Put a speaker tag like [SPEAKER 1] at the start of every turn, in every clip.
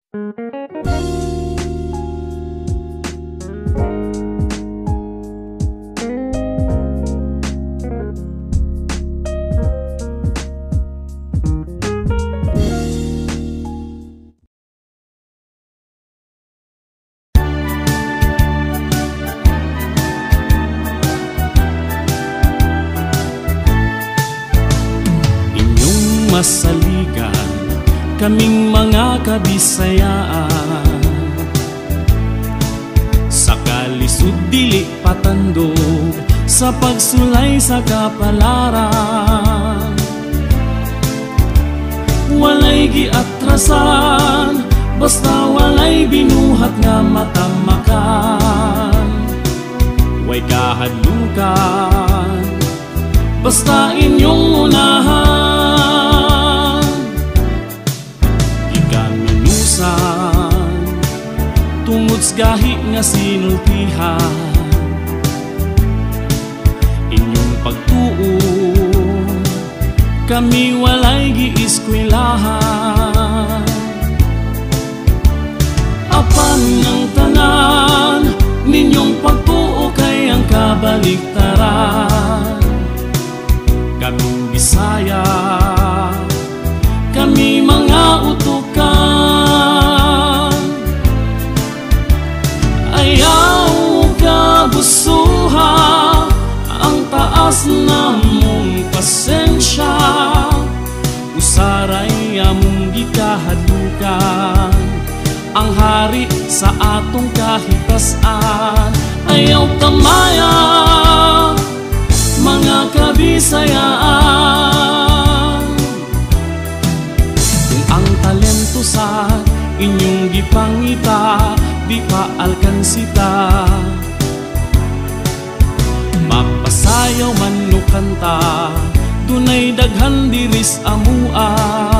[SPEAKER 1] Masaligan kaming mga kabisayaan, sa kalisod dili patandog, sa pagsulay sa kapalaran. Walay giatrasan, basta walay binuhat nga matamakan. Way kahadlukan, basta inyong unahan. Tungod sa gahi nga sinultihan, inyong pagtuo kami walay giiskwilahan. Apan ng tanan ninyong pagtuo kay ang kabaliktaran. Kaming Bisaya, kami mga utukan. Ayaw kabusuha ang taas na mong pasensya, usaray among gikahadlukan ang hari sa atong kahitasan. Ayaw tamaya mga kabisayaan, kung ang talento sa inyong gipangita di pa alkansita, mapasayaw man no kanta, dunay daghan diris amua.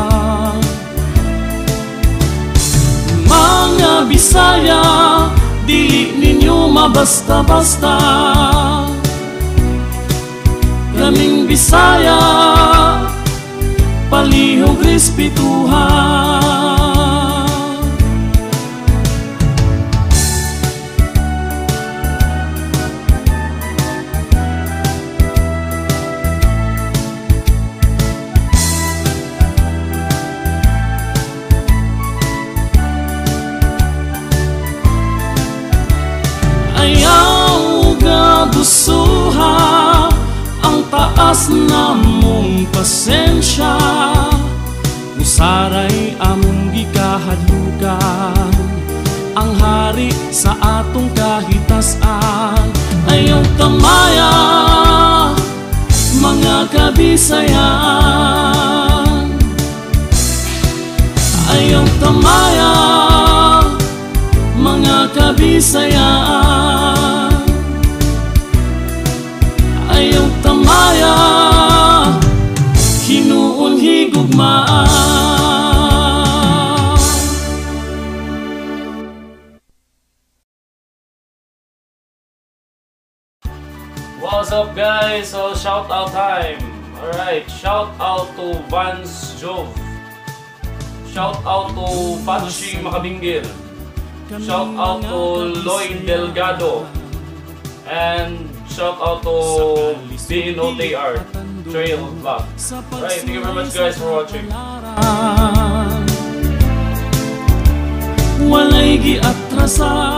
[SPEAKER 1] Mga Bisaya, dili ninyo mabasta-basta. Kaming Bisaya, palihog respetuhan. Ayaw gabusuha ang taas na mong pasensya, usaray among gikahadlukan ang hari sa atong kahitasan. Ayaw tamaya mga kabisayaan, ayaw tamaya mga kabisayaan, ayaw tamaya hinuon higugmaan.
[SPEAKER 2] What's up guys? So shout out time. Alright, shout out to Vance Jove, shout out to Pachi Makabinggir, shout out to Lloyd Delgado, and shout out to BNOTR Trail Vlog. Right, thank you very much guys for watching.
[SPEAKER 1] Walay giatrasan